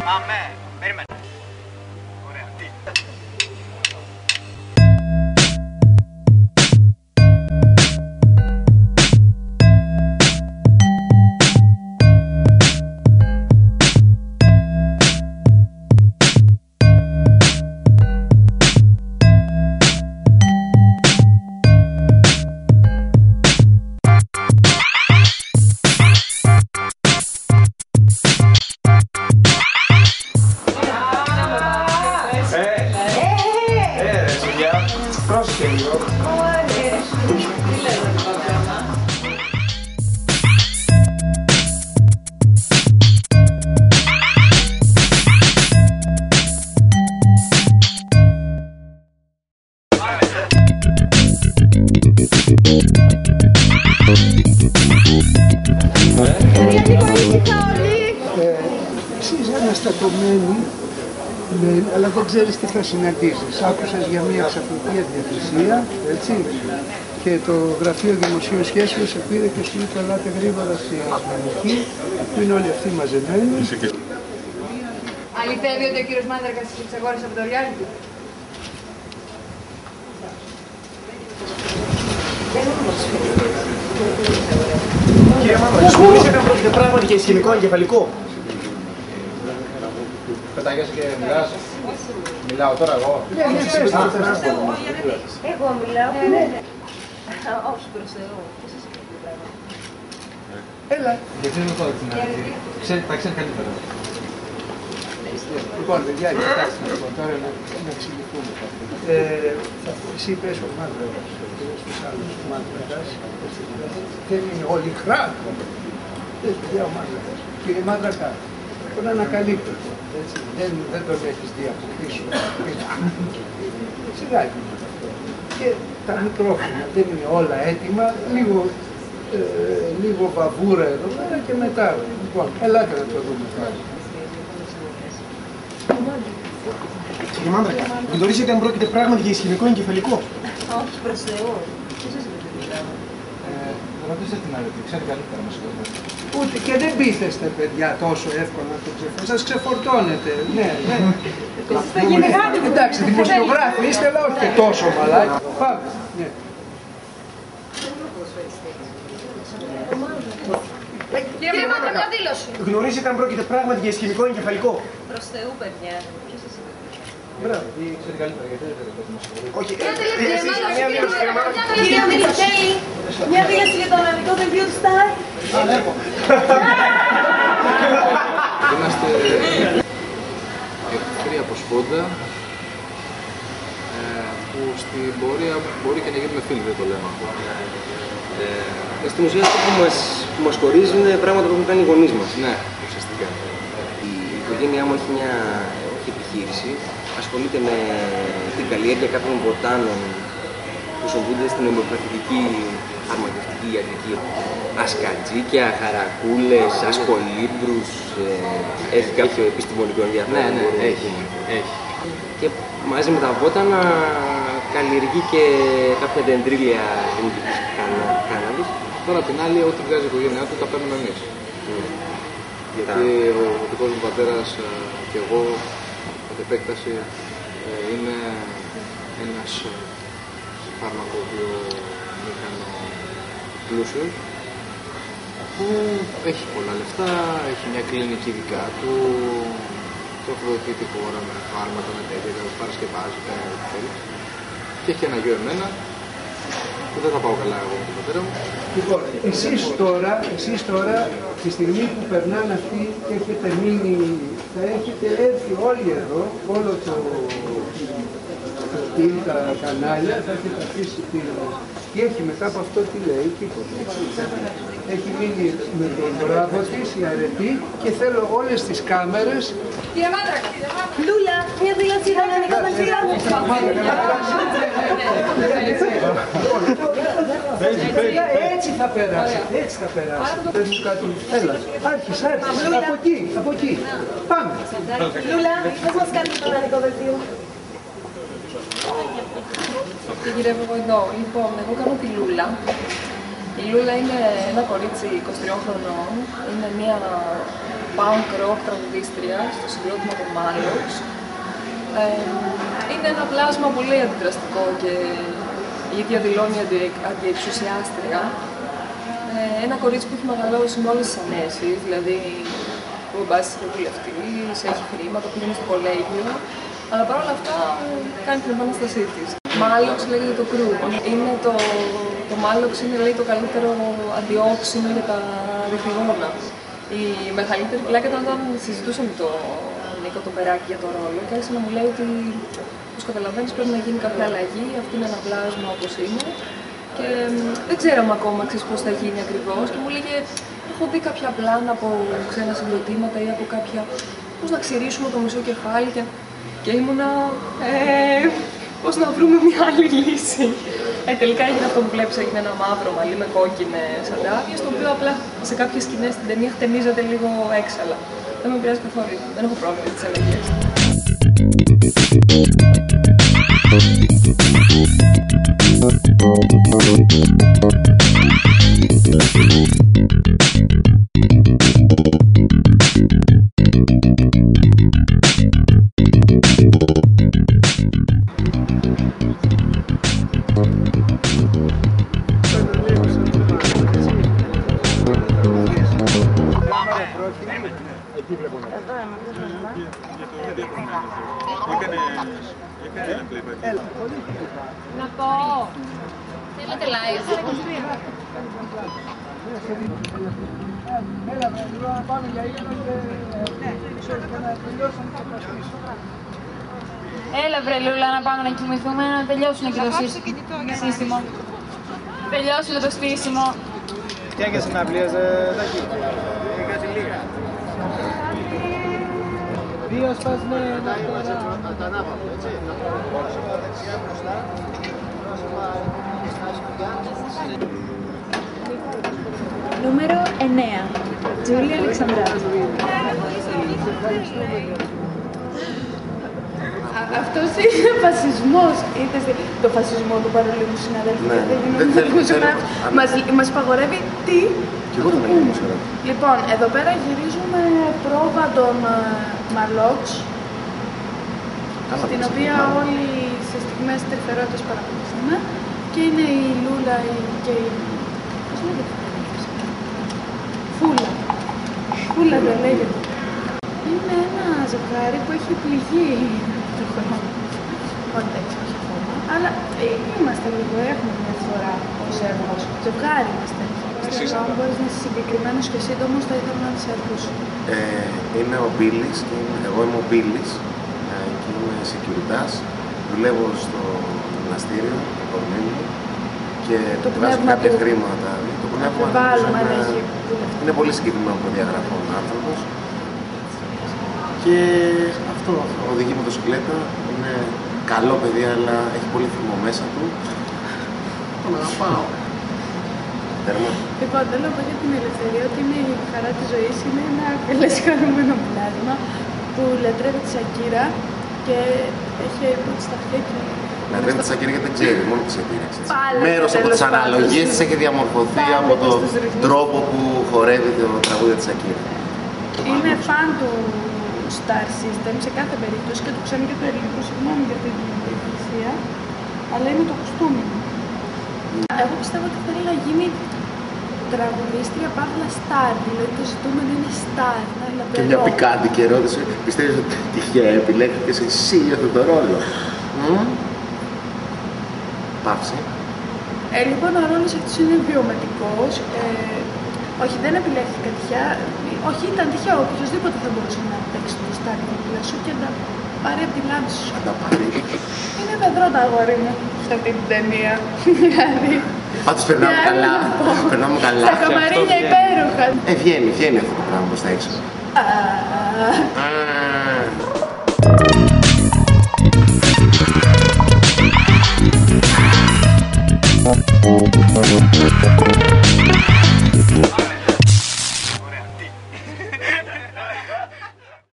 Πάμε. Περίμενε. Ωραία. Τι. Είσαι αναστατωμένη, αλλά δεν ξέρεις τι θα συναντήσεις. Άκουσες για μια ξαφνική αδιαθεσία, έτσι, και το Γραφείο Δημοσίων Σχέσεων σε πήρε και σου είπε ελάτε γρήγορα στη Ισπανική, που είναι όλοι αυτοί μαζεμένοι. Αληθεύει ότι ο κύριος Μάνδρακας της εξαγόρασε από το reality? Κύριε Μάνδρακα, σχολείσαι να πρόκειται πράγματι για ισχυμικό εγκεφαλικό? Πετάγεσαι και μιλάς. Μιλάω τώρα εγώ. Εγώ μιλάω. Όχι προς Θεού. Έλα. Γιατί δεν το την αρχή. Τα ξέρει καλύτερα. Λοιπόν, παιδιά, κοιτάξτε τώρα να εξηγηθούμε. Εσύ είπες ο Μάνδρακας, στους άλλους ο Μάνδρακας, δεν είναι όλοι κράτο. Παιδιά ο Μάνδρακας. Κύριε Μάνδρακα, τον ανακαλύπτω. Δεν τον έχεις δει από πίσω. Σιγά είναι αυτό. Και τα μικρόφωνα δεν είναι όλα έτοιμα, λίγο βαβούρα εδώ πέρα και μετά. Λοιπόν, ελάτε να το δούμε τώρα. Κύριε Μάνδρακα, γνωρίζετε αν πρόκειται πράγματι για ισχυμικό εγκεφαλικό? Όχι προς Θεού. Ποιος σας είπε το πράγμα? Ρωτήστε την άλλη, ξέρει καλύτερα να σηκωθείτε. Ούτε και δεν πείθεστε, παιδιά, τόσο εύκολα να το ξεφορτώνετε. Σας ξεφορτώνετε, ναι. Εντάξει, δημοσιογράφοι είστε, αλλά όχι και τόσο μαλάκι. Πάμε, ναι. Κύριε Μάνδρακα, μια δήλωση. Γνωρίζετε αν πρόκειται πράγματι για ισχυμικό εγκεφαλικό? Προς Θεού, παιδιά. Ποιος σας είπε? Μπράβο, ξέρει καλύτερα, γιατί δεν το δημοσιογράφο. Όχι, εσείς, μια δήλωση, κύριε Μάνδρακα. Κύριε Μητσέλη, μια δήλωση για το αναλυτικό δελτίο του Στάρ. Είμαστε εχθροί από σπόντα που στην πορεία μπορεί και να γίνουμε φίλοι, δεν το λέμε αυτό. Στην ουσία αυτό που μας χωρίζει είναι πράγματα που έχουν κάνει οι γονείς μας. Ναι, ουσιαστικά. Η οικογένειά μου έχει μια επιχείρηση, ασχολείται με την καλλιέργεια κάποιων βοτάνων που σοβούνται στην ομοιοπαθητική φαρμακευτική ιατρική. Ασκατζίκια, χαρακούλες, ασκολύμπρους, έχει κάποιο επιστημονικό ενδιαφέρον. Ναι, έχει. Και μαζί με τα βότανα καλλιεργεί και κάποια δεντρίλια γεννητικής κάναβης. Τώρα απ' την άλλη, ό,τι βγάζει η οικογένειά του, τα παίρνουμε εμείς. Γιατί ο δικός μου πατέρας και εγώ, κατ' επέκταση, είναι ένας φαρμακοβιομηχανό πλούσιος που έχει πολλά λεφτά, έχει μια κλινική δικά του, τροφοδοτεί τη χώρα με φάρμακα, με τέτοια, τα παρασκευάζει, κάνει ό,τι θέλει. Και έχει ένα γιο εμένα, που δεν θα πάω καλά εγώ με τον πατέρα μου. Λοιπόν, εσείς τώρα, τη στιγμή που περνάνε αυτοί και έχετε μείνει, θα έχετε έρθει όλοι εδώ, όλο το τα κανάλια, θα έχετε αφήσει τίτλους. Και έχει μετά από αυτό τι λέει, τίποτα. Έχει μείνει με τον μπράβο της, η αρετή, και θέλω όλες τις κάμερες. Κύριε Μάνδρακα, Λούλα, μια δήλωση για το αναλυτικό δελτίο. Έτσι θα περάσει, έτσι θα περάσει. Πες μου κάτι, έλα, άρχισε, από εκεί, πάμε. Λούλα, πώς μας κάνετε το αναλυτικό δελτίο? και γυρεύω εγώ εδώ. Λοιπόν, εγώ κάνω τη Λούλα. Η Λούλα είναι ένα κορίτσι 23 χρονών. Είναι μια punk rock τραγουδίστρια στο συγκρότημα των Mallox. Είναι ένα πλάσμα πολύ αντιδραστικό και η ίδια δηλώνει αντιεξουσιάστρια. Ένα κορίτσι που έχει μεγαλώσει με όλες τις ανέσεις, δηλαδή ο μπαμπάς της είναι βουλευτής, έχει χρήματα, πήγαινε στο κολέγιο, αλλά παρόλα αυτά κάνει την επανάστασή της. Mallox λέγεται το crew. Είναι το Mallox είναι, λέει, το καλύτερο αντιόξυνο για τα ρηφηγόνα. Η μεγαλύτερη πλάκα ήταν όταν συζητούσα με τον Νίκο τον Περάκη για το ρόλο και άρχισε να μου λέει ότι, όπως καταλαβαίνεις, πρέπει να γίνει κάποια αλλαγή, αυτή είναι ένα πλάσμα όπως είναι. Και δεν ξέραμε ακόμα πώς θα γίνει ακριβώς και μου λέγε έχω δει κάποια πλάνα από ξένα συγκροτήματα ή από κάποια πώς να ξηρίσουμε το μισό κεφάλι και ήμουνα πώς να βρούμε μια άλλη λύση. Τελικά έγινε αυτό που βλέπεις, έγινε ένα μαύρο μαλλί με κόκκινες αντάβιες, το οποίο απλά σε κάποιες σκηνές στην ταινία χτενίζεται λίγο έξαλα. Δεν με πειράζει καθόλου, δεν έχω πρόβλημα με τις αλλαγές. Να πω. Θέλετε live. Έλα, να πάμε για ήλιο και να τελειώσουμε το Έλα βρε Λούλα, να πάμε να κοιμηθούμε, να τελειώσουν και το σύστημα. Τελειώσουν το στήσιμο. Τι έγινε συναυλίες, Τάκη? Κάτι λίγα. Δύο σπασμένα Τα ανάπαυλα, έτσι. Δεξιά μπροστά. Νούμερο 9. Τζούλια Αλεξανδράτου. Αυτός είναι φασισμός. Είδες το φασισμό του παρολίμου συναδέλφου? Μας παγορεύει τι? Και εγώ τον Αγίου Μοσχαράκη. Λοιπόν, εδώ πέρα γυρίζουμε πρόβα των Mallox, στην οποία όλοι σε στιγμές τρυφερότητας παρακολουθούμε. Και είναι η Λούλα και η... πώς λέγεται? Φούλα. Φούλα δεν λέγεται. Είναι ένα ζευγάρι που έχει πληγεί το χρόνο. Όχι έτσι, όχι ακόμα. Αλλά είμαστε λίγο, έχουμε μια φορά ως έργος. Ζευγάρι είμαστε. Αν μπορείς να είσαι συγκεκριμένος και σύντομος, θα ήθελα να σε ακούσω. Είμαι ο Μπίλης, εγώ είμαι ο Μπίλης και είμαι securitas. Δουλεύω στο γυμναστήριο, το κορμί και βγάζω κάποια χρήματα. Το πνεύμα είναι πολύ συγκεκριμένο προδιαγραφών άνθρωπος. Και αυτό οδηγεί μοτοσυκλέτα, είναι καλό παιδί, αλλά έχει πολύ θυμό μέσα του. Τον αγαπάω. Λοιπόν, θέλω να πω για την ελευθερία ότι είναι η χαρά της ζωής, είναι ένα καλές χαρούμενο πλάσμα που λατρεύει τη Σακύρα και έχει πρώτη στα αυτιά και... Λατρεύει τη Σακύρα γιατί δεν ξέρει, μόνο τη Σακύρα. Μέρος από τις αναλογίες της έχει διαμορφωθεί από τον τρόπο που χορεύει το τραγούδι της Σακύρα. Είναι φαν του Star System σε κάθε περίπτωση και του ξέρει και το ελληνικό, συγγνώμη για την υπηρεσία, αλλά είναι το κουστούμι. Εγώ πιστεύω ότι θέλει να γίνει τραγουδίστρια παύλα στάρ, δηλαδή το ζητούμενο είναι στάρ. Και μια πικάντικη ερώτηση, πιστεύεις ότι τυχαία επιλέχθηκες εσύ για αυτό το ρόλο? Παύση. Λοιπόν, ο ρόλος αυτός είναι βιωματικός. Όχι, δεν επιλέχθηκα τυχαία. Όχι, ήταν τυχαίο. Οποιοςδήποτε θα μπορούσε να παίξει το στάρ δίπλα σου και να πάρει από τη λάμψη σου. Να τα πάρει. Είναι παιδρό το αγόρι μου σε αυτή την ταινία. Πάντως περνάμε καλά. Περνάμε καλά. Τα καμαρίνια υπέροχα. Βγαίνει αυτό το πράγμα προς τα έξω.